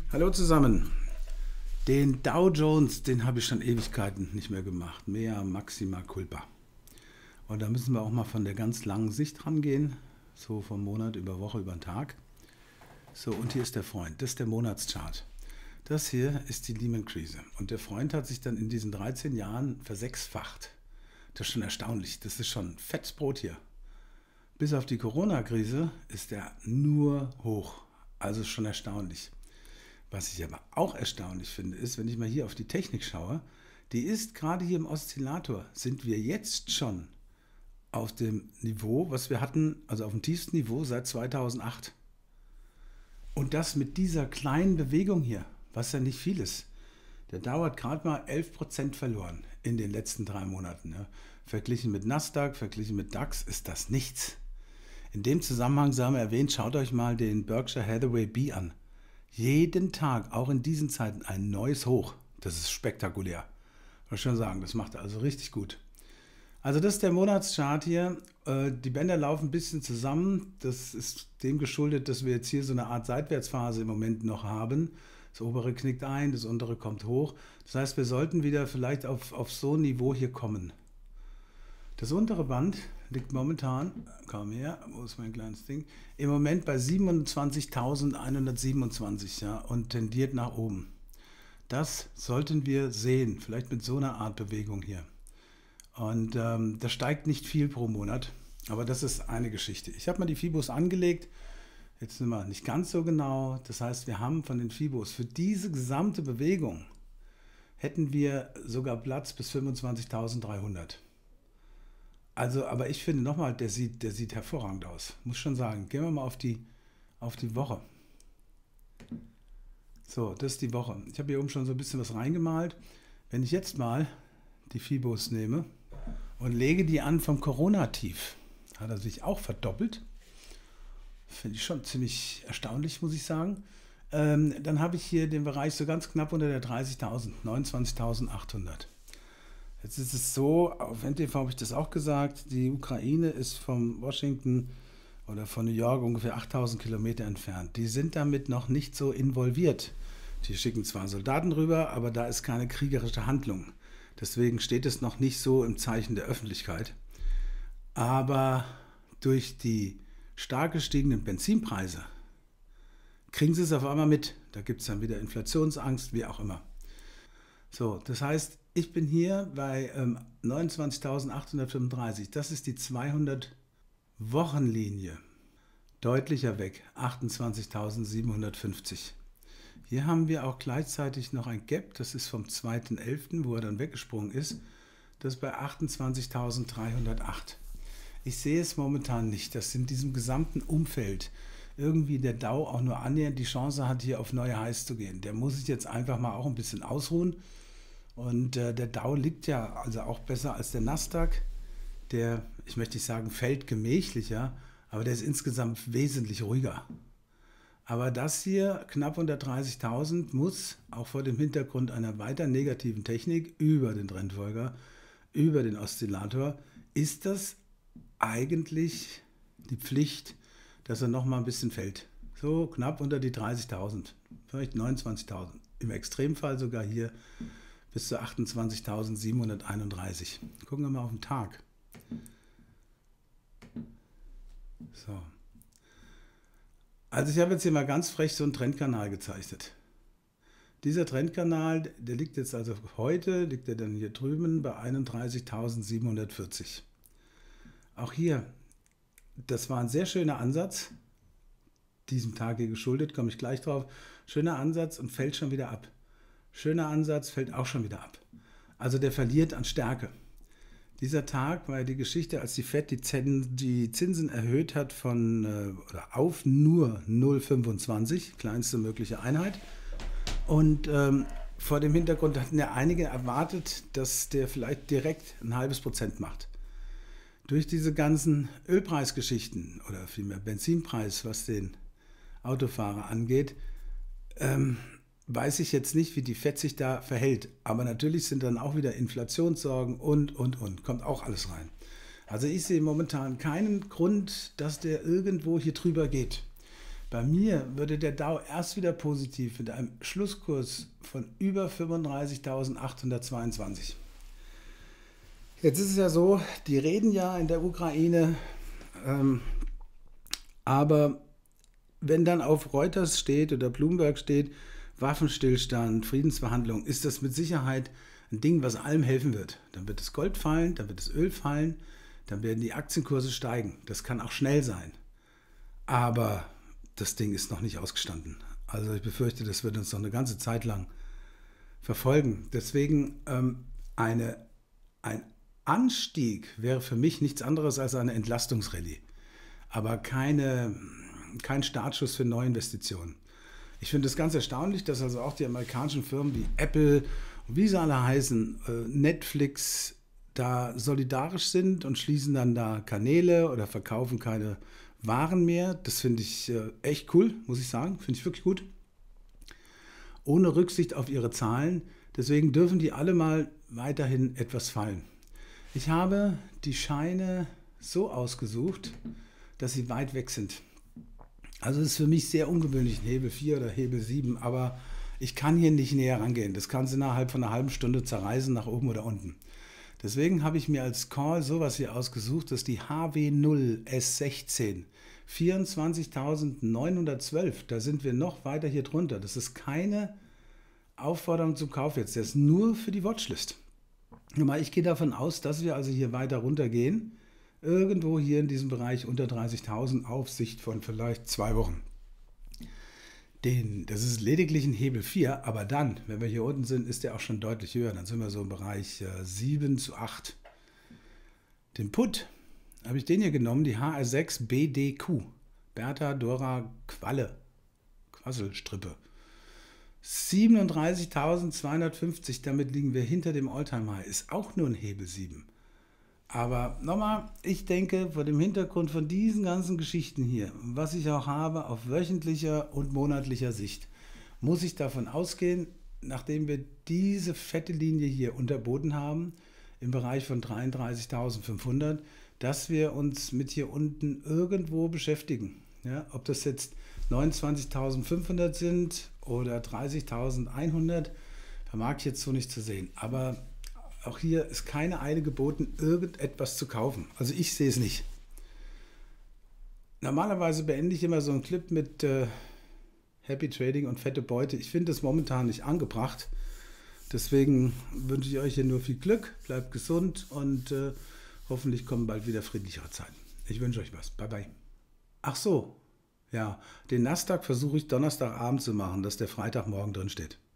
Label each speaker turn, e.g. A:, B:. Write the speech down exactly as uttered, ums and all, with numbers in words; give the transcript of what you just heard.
A: Hallo zusammen. Den Dow Jones, den habe ich schon Ewigkeiten nicht mehr gemacht. Mea maxima culpa. Und da müssen wir auch mal von der ganz langen Sicht rangehen. So vom Monat über Woche über den Tag. So, und hier ist der Freund. Das ist der Monatschart. Das hier ist die Lehman-Krise. Und der Freund hat sich dann in diesen dreizehn Jahren versechsfacht. Das ist schon erstaunlich. Das ist schon fettes Brot hier. Bis auf die Corona-Krise ist er nur hoch. Also schon erstaunlich. Was ich aber auch erstaunlich finde, ist, wenn ich mal hier auf die Technik schaue, die ist gerade hier im Oszillator, sind wir jetzt schon auf dem Niveau, was wir hatten, also auf dem tiefsten Niveau seit zweitausendacht. Und das mit dieser kleinen Bewegung hier, was ja nicht viel ist. Der Dow hat gerade mal elf Prozent verloren in den letzten drei Monaten. Ja. Verglichen mit Nasdaq, verglichen mit DAX ist das nichts. In dem Zusammenhang sei mal erwähnt, schaut euch mal den Berkshire Hathaway B an. Jeden Tag, auch in diesen Zeiten, ein neues Hoch. Das ist spektakulär. Muss ich schon sagen, das macht er also richtig gut. Also das ist der Monatschart hier. Die Bänder laufen ein bisschen zusammen. Das ist dem geschuldet, dass wir jetzt hier so eine Art Seitwärtsphase im Moment noch haben. Das obere knickt ein, das untere kommt hoch. Das heißt, wir sollten wieder vielleicht auf, auf so ein Niveau hier kommen. Das untere Band liegt momentan, kaum her, wo ist mein kleines Ding, im Moment bei siebenundzwanzigtausendeinhundertsiebenundzwanzig, ja, und tendiert nach oben. Das sollten wir sehen, vielleicht mit so einer Art Bewegung hier. Und ähm, das steigt nicht viel pro Monat, aber das ist eine Geschichte. Ich habe mal die Fibos angelegt, jetzt sind wir nicht ganz so genau. Das heißt, wir haben von den Fibos für diese gesamte Bewegung, hätten wir sogar Platz bis fünfundzwanzigtausenddreihundert. Also, aber ich finde nochmal, der sieht, der sieht hervorragend aus. Muss schon sagen. Gehen wir mal auf die, auf die Woche. So, das ist die Woche. Ich habe hier oben schon so ein bisschen was reingemalt. Wenn ich jetzt mal die Fibos nehme und lege die an vom Corona-Tief, hat er sich auch verdoppelt. Finde ich schon ziemlich erstaunlich, muss ich sagen. Ähm, dann habe ich hier den Bereich so ganz knapp unter der dreißigtausend, neunundzwanzigtausendachthundert. Jetzt ist es so, auf N T V habe ich das auch gesagt, die Ukraine ist von Washington oder von New York ungefähr achttausend Kilometer entfernt. Die sind damit noch nicht so involviert. Die schicken zwar Soldaten rüber, aber da ist keine kriegerische Handlung. Deswegen steht es noch nicht so im Zeichen der Öffentlichkeit. Aber durch die stark gestiegenen Benzinpreise kriegen sie es auf einmal mit. Da gibt es dann wieder Inflationsangst, wie auch immer. So, das heißt, ich bin hier bei ähm, neunundzwanzigtausendachthundertfünfunddreißig. Das ist die zweihundert-Wochen-Linie. Deutlicher weg, achtundzwanzigtausendsiebenhundertfünfzig. Hier haben wir auch gleichzeitig noch ein Gap, das ist vom zweiten elften, wo er dann weggesprungen ist. Das ist bei achtundzwanzigtausenddreihundertacht. Ich sehe es momentan nicht, dass in diesem gesamten Umfeld irgendwie der Dow auch nur annähernd die Chance hat, hier auf neue Highs zu gehen. Der muss sich jetzt einfach mal auch ein bisschen ausruhen. Und äh, der Dow liegt ja also auch besser als der Nasdaq. Der, ich möchte nicht sagen, fällt gemächlicher, aber der ist insgesamt wesentlich ruhiger. Aber das hier, knapp unter dreißigtausend, muss auch vor dem Hintergrund einer weiter negativen Technik über den Trendfolger, über den Oszillator, ist das eigentlich die Pflicht, dass er noch mal ein bisschen fällt. So knapp unter die dreißigtausend, vielleicht neunundzwanzigtausend. Im Extremfall sogar hier bis zu achtundzwanzigtausendsiebenhunderteinunddreißig. Gucken wir mal auf den Tag. So. Also ich habe jetzt hier mal ganz frech so einen Trendkanal gezeichnet. Dieser Trendkanal, der liegt jetzt also heute, liegt er dann hier drüben bei einunddreißigtausendsiebenhundertvierzig. Auch hier, das war ein sehr schöner Ansatz, diesem Tag hier geschuldet, komme ich gleich drauf. Schöner Ansatz und fällt schon wieder ab. Schöner Ansatz, fällt auch schon wieder ab. Also der verliert an Stärke. Dieser Tag war ja die Geschichte, als die Fed die Zinsen erhöht hat von oder auf nur null Komma fünfundzwanzig, kleinste mögliche Einheit. Und ähm, vor dem Hintergrund hatten ja einige erwartet, dass der vielleicht direkt ein halbes Prozent macht. Durch diese ganzen Ölpreisgeschichten oder vielmehr Benzinpreis, was den Autofahrer angeht, ähm, weiß ich jetzt nicht, wie die Fed sich da verhält. Aber natürlich sind dann auch wieder Inflationssorgen und, und, und. Kommt auch alles rein. Also ich sehe momentan keinen Grund, dass der irgendwo hier drüber geht. Bei mir würde der Dow erst wieder positiv mit einem Schlusskurs von über fünfunddreißigtausendachthundertzweiundzwanzig. Jetzt ist es ja so, die reden ja in der Ukraine, ähm, aber wenn dann auf Reuters steht oder Bloomberg steht, Waffenstillstand, Friedensverhandlungen, ist das mit Sicherheit ein Ding, was allem helfen wird. Dann wird das Gold fallen, dann wird das Öl fallen, dann werden die Aktienkurse steigen. Das kann auch schnell sein. Aber das Ding ist noch nicht ausgestanden. Also ich befürchte, das wird uns noch eine ganze Zeit lang verfolgen. Deswegen ähm, eine, ein Anstieg wäre für mich nichts anderes als eine Entlastungsrallye, aber keine, kein Startschuss für Neuinvestitionen. Ich finde es ganz erstaunlich, dass also auch die amerikanischen Firmen wie Apple und wie sie alle heißen, äh, Netflix, da solidarisch sind und schließen dann da Kanäle oder verkaufen keine Waren mehr. Das finde ich äh, echt cool, muss ich sagen. Finde ich wirklich gut. Ohne Rücksicht auf ihre Zahlen. Deswegen dürfen die alle mal weiterhin etwas fallen. Ich habe die Scheine so ausgesucht, dass sie weit weg sind. Also es ist für mich sehr ungewöhnlich, ein Hebel vier oder Hebel sieben, aber ich kann hier nicht näher rangehen. Das kann sie innerhalb von einer halben Stunde zerreißen, nach oben oder unten. Deswegen habe ich mir als Call sowas hier ausgesucht, das ist die H W null S sechzehn. vierundzwanzigtausendneunhundertzwölf, da sind wir noch weiter hier drunter. Das ist keine Aufforderung zum Kauf jetzt, das ist nur für die Watchlist. Ich gehe davon aus, dass wir also hier weiter runtergehen, irgendwo hier in diesem Bereich unter dreißigtausend auf Sicht von vielleicht zwei Wochen. Den, das ist lediglich ein Hebel vier, aber dann, wenn wir hier unten sind, ist der auch schon deutlich höher. Dann sind wir so im Bereich äh, sieben zu acht. Den Put habe ich den hier genommen, die H R sechs B D Q. Bertha Dora Qualle. Quasselstrippe. siebenunddreißigtausendzweihundertfünfzig, damit liegen wir hinter dem Alltime-High. Ist auch nur ein Hebel sieben. Aber nochmal, ich denke, vor dem Hintergrund von diesen ganzen Geschichten hier, was ich auch habe auf wöchentlicher und monatlicher Sicht, muss ich davon ausgehen, nachdem wir diese fette Linie hier unterboten haben, im Bereich von dreiunddreißigtausendfünfhundert, dass wir uns mit hier unten irgendwo beschäftigen. Ja, ob das jetzt neunundzwanzigtausendfünfhundert sind oder dreißigtausendeinhundert, vermag ich jetzt so nicht zu sehen. Aber auch hier ist keine Eile geboten, irgendetwas zu kaufen. Also ich sehe es nicht. Normalerweise beende ich immer so einen Clip mit äh, Happy Trading und fette Beute. Ich finde das momentan nicht angebracht. Deswegen wünsche ich euch hier nur viel Glück, bleibt gesund und äh, hoffentlich kommen bald wieder friedlichere Zeiten. Ich wünsche euch was. Bye bye. Ach so, ja, den Nasdaq versuche ich Donnerstagabend zu machen, dass der Freitagmorgen drin steht.